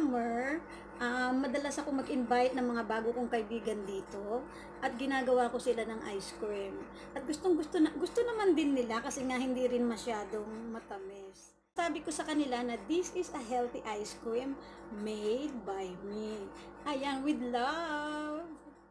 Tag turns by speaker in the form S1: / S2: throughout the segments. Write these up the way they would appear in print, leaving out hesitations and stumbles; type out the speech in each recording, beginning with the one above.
S1: summer, madalas ako mag-invite ng mga bago kong kaibigan dito at ginagawa ko sila ng ice cream. At gusto naman din nila kasi nga hindi rin masyadong matamis. Sabi ko sa kanila na this is a healthy ice cream made by me. Ayan, with love!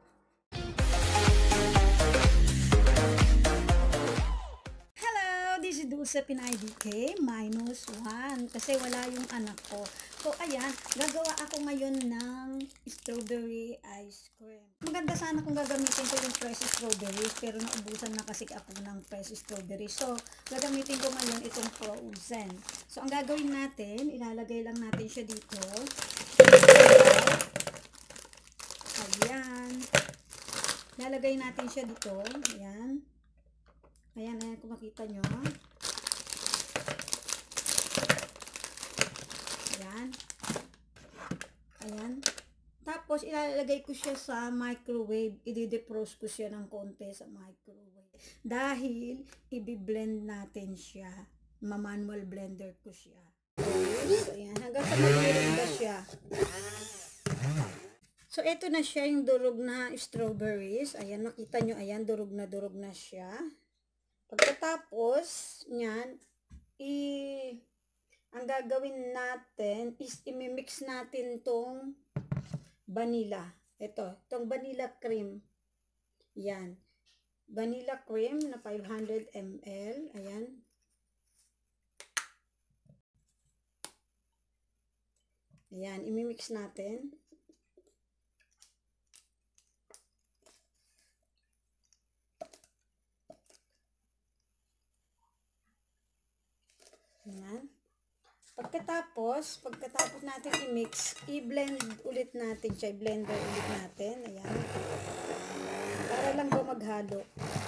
S1: Hello, this is Dulce Pinay DK -1 kasi wala yung anak ko. So ayan, gagawa ako ngayon ng strawberry ice cream. Maganda sana kung gagamitin ko yung fresh strawberries pero naubusan na kasi ako ng fresh strawberries. So gagamitin ko ngayon itong frozen. So ang gagawin natin, ilalagay lang natin siya dito. Ayan. Lalagay natin siya dito. Ayan. Ayan, ayan, kung makita nyo. Ayan. Ayan. Tapos, ilalagay ko siya sa microwave. I-defrost ko siya ng konti sa microwave. Dahil, i-blend natin siya. Ma-manual blender ko siya. So, ayan. Hanggang sa mag-durog na siya. So, ito na siya yung durog na strawberries. Ayan, makita nyo. Ayan, durog na siya. Pagkatapos niyan, ang gagawin natin is imimix natin tong vanilla. Itong vanilla cream. Yan. Vanilla cream na 500 ml. Ayan. Ayan, imimix natin. Ayan. Pagkatapos natin i-mix, i-blend ulit natin siya, i-blender ulit natin. Ayan. Para lang po maghalo.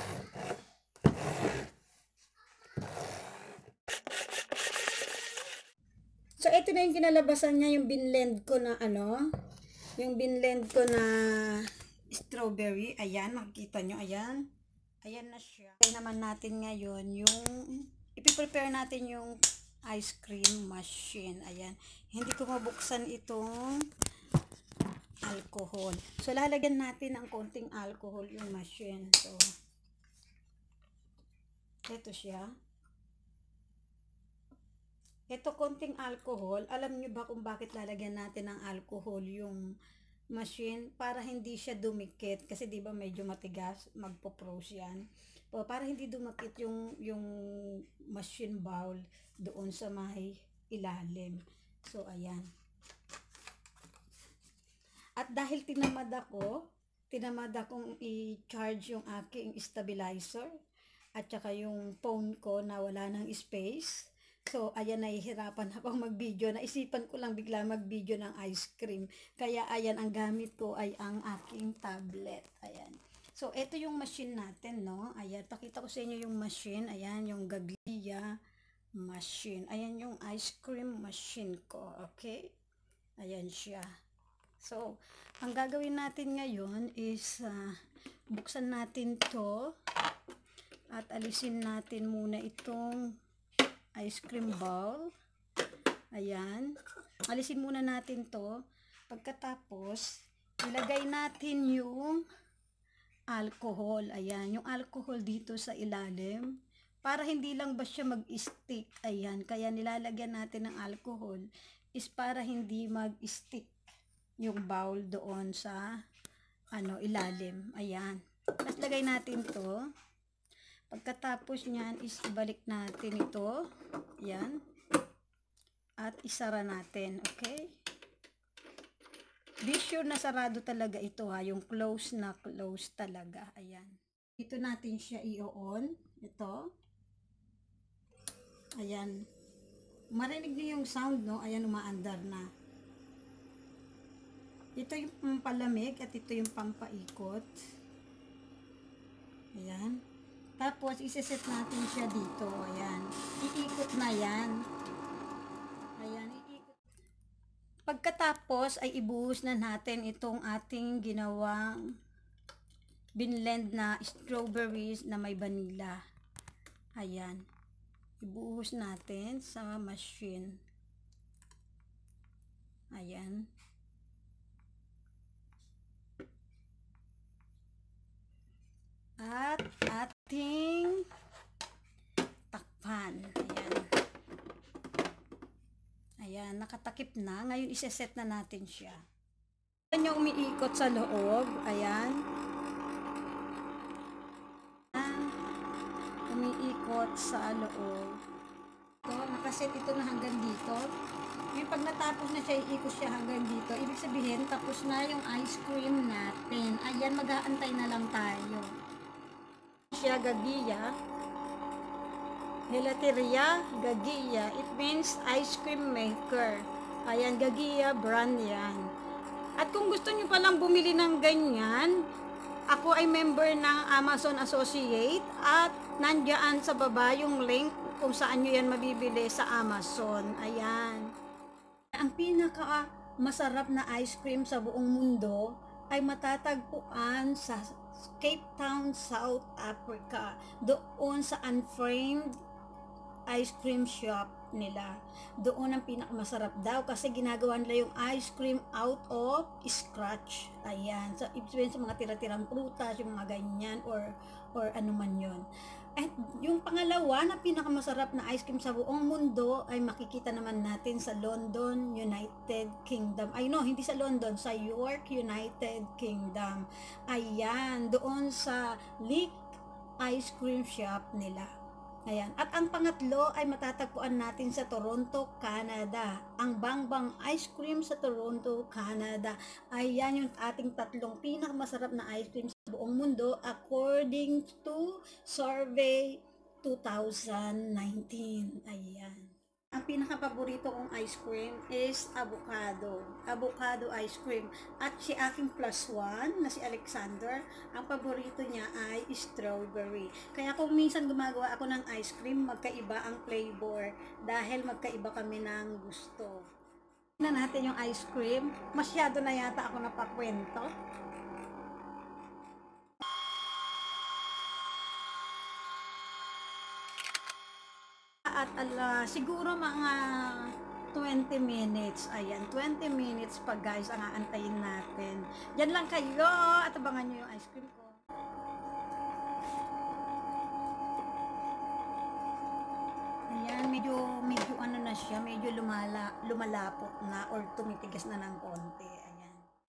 S1: So, ito na yung kinalabasan niya, yung binlend ko na yung binlend ko na strawberry. Ayan, makikita nyo, ayan. Ayan na siya. Kaya naman natin ngayon yung ipiprepare natin yung ice cream machine. Ayan. Hindi ko mabuksan itong alcohol. So, lalagyan natin ng konting alcohol yung machine. So, ito siya. Ito konting alcohol. Alam nyo ba kung bakit lalagyan natin ng alcohol yung machine? Para hindi siya dumikit. Kasi diba medyo matigas. Magpo-froze yan. Para hindi dumakit yung machine bowl doon sa may ilalim. So, ayan. At dahil tinamad akong i-charge yung aking stabilizer at saka yung phone ko na wala ng space. So, ayan, nahihirapan akong mag-video. Naisipan ko lang bigla mag-video ng ice cream. Kaya, ayan, ang gamit ko ay ang aking tablet. Ayan. So, ito yung machine natin, no? Ayan, pakita ko sa inyo yung machine. Ayan, yung Gaglia machine. Ayan yung ice cream machine ko. Okay? Ayan siya. So, ang gagawin natin ngayon is buksan natin to at alisin natin muna itong ice cream bowl. Ayan. Alisin muna natin to. Pagkatapos, ilagay natin yung alcohol. Ayan, yung alcohol dito sa ilalim. Para hindi lang ba siya mag-stick. Ayan, kaya nilalagyan natin ng alcohol is para hindi mag-stick yung bowl doon sa ilalim. Ayan. Tapos lagay natin to. Pagkatapos niyan is ibalik natin ito. Ayan. At isara natin. Okay? Be sure na sarado talaga ito ha. Yung close na close talaga. Ayan. Ito natin siya i-on. Ito. Ayan. Marinig niyo yung sound, no? Ayan, umaandar na. Ito yung pampalamig at ito yung pampaikot. Ayan. Tapos, isiset natin siya dito. Ayan. Iikot na yan. Ayan, iikot. Pagkatapos, ay ibuhos na natin itong ating ginawang binlend na strawberries na may vanilla. Ayan. Ibuhos natin sa machine. Ayan. At ating takpan. Ayan. Ayan, nakatakip na. Ngayon iseset na natin siya. Ayan yung umiikot sa loob. Ayan. Umiikot sa loob. Ito, nakaset ito na hanggang dito. Ngayon pag natapos na siya, iikot siya hanggang dito. Ibig sabihin, tapos na yung ice cream natin. Ayan, mag-aantay na lang tayo. Siya gagiya. Gelateria Gagiya. It means ice cream maker. Ayan, Gagiya brand yan. At kung gusto nyo palang bumili ng ganyan, ako ay member ng Amazon Associate at nandiyan sa baba yung link kung saan nyo yan mabibili sa Amazon. Ayan. Ang pinaka masarap na ice cream sa buong mundo ay matatagpuan sa Cape Town, South Africa. Doon sa Unframed ice cream shop nila. Doon ang pinakamasarap daw kasi ginagawa nila yung ice cream out of scratch. Ayan. So, ibig sa mga tira-tirang prutas, yung mga ganyan or ano man yun. At yung pangalawa na pinakamasarap na ice cream sa buong mundo ay makikita naman natin sa London, United Kingdom. Ay no, hindi sa London, sa York, United Kingdom. Ayan, doon sa Leek Ice Cream Shop nila. Ayan. At ang pangatlo ay matatagpuan natin sa Toronto, Canada. Ang Bangbang Ice Cream sa Toronto, Canada. Ayan yung ating tatlong pinakamasarap na ice cream sa buong mundo according to Survey 2019. Ayan. Ang pinaka-paborito kong ice cream is avocado. Avocado ice cream. At si aking plus one, na si Alexander, ang paborito niya ay strawberry. Kaya kung minsan gumagawa ako ng ice cream, magkaiba ang flavor dahil magkaiba kami ng gusto. Tignan natin yung ice cream. Masyado na yata ako napakwento. At siguro mga 20 minutes. Ayan, 20 minutes pa guys ang aantayin natin. Diyan lang kayo at abangan nyo yung ice cream ko. Ayan, medyo ano na siya, medyo lumalapot na or tumitigas na ng konti. Ayan.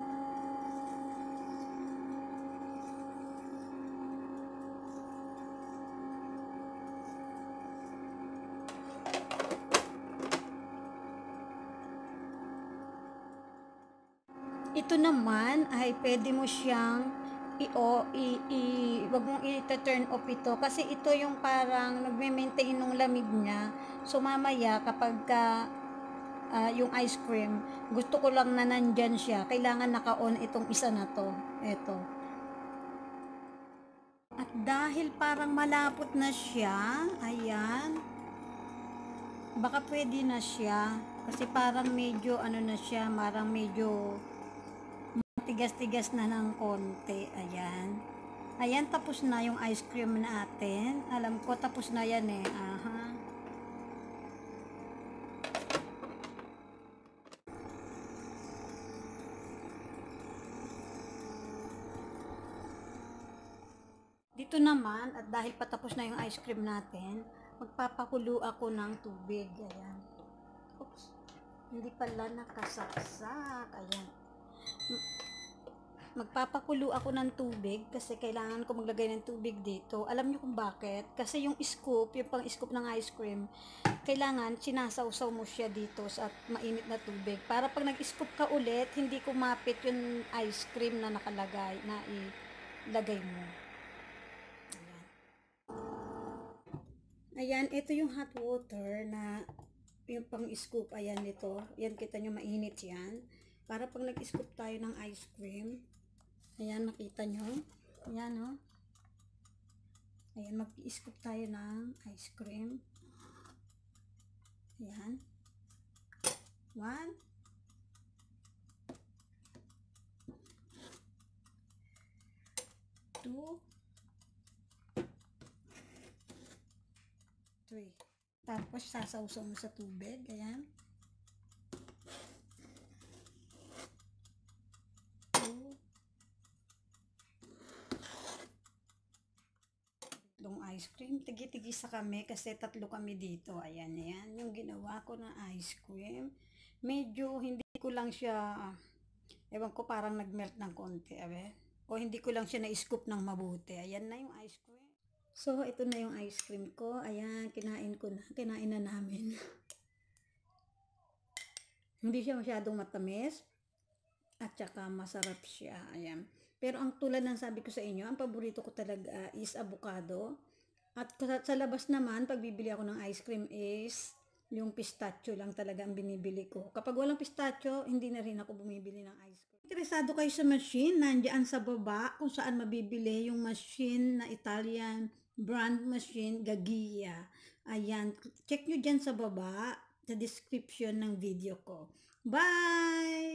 S1: Ito naman ay pwede mo siyang wag mong i-turn off ito kasi ito yung parang nagme-maintain ng lamig niya. So mamaya kapag yung ice cream, gusto ko lang na nandyan siya, kailangan naka-on itong isa na to. Ito. At dahil parang malapot na siya, ayan, baka pwede na siya kasi parang medyo ano na siya, parang medyo tigas-tigas na ng konti. Ayan. Ayan, tapos na yung ice cream natin. Alam ko, tapos na yan eh. Aha. Dito naman, at dahil patapos na yung ice cream natin, magpapakulo ako ng tubig. Ayan. Oops. Hindi pala nakasaksak. Ayan. Magpapakulo ako ng tubig kasi kailangan ko maglagay ng tubig dito. Alam niyo kung bakit? Kasi yung scoop, yung pang-scoop ng ice cream, kailangan sinasawsaw mo siya dito sa mainit na tubig. Para pag nag-scoop ka ulit, hindi kumapit yung ice cream na nakalagay, na ilagay mo. Ayan, ito yung hot water na yung pang-scoop. Ayan ito. Ayan, kita nyo mainit yan. Para pag nag-scoop tayo ng ice cream, ayan, nakita nyo. Ayan, oh. Ayan, mag-scoop tayo ng ice cream. Ayan. 1. 2. 3. Tapos, sasawsaw mo sa tubig. Ayan. ice cream. Tigi-tigisa kami kasi 3 kami dito. Ayan, yan. Yung ginawa ko na ice cream. Medyo hindi ko lang siya, ewan ko, parang nag-melt ng konti. O hindi ko lang siya na-scoop ng mabuti. Ayan na yung ice cream. So, ito na yung ice cream ko. Ayan, kinain ko na. Kinain na namin. Hindi siya masyadong matamis. At saka masarap siya. Ayan. Pero ang tulad ng sabi ko sa inyo, ang paborito ko talaga is avocado. At sa labas naman, pag bibili ako ng ice cream is yung pistachio lang talaga ang binibili ko. Kapag walang pistachio, hindi na rin ako bumibili ng ice cream. Interesado kayo sa machine, nandiyan sa baba kung saan mabibili yung machine na Italian brand machine, Gaggia. Ayan, check nyo dyan sa baba, sa description ng video ko. Bye!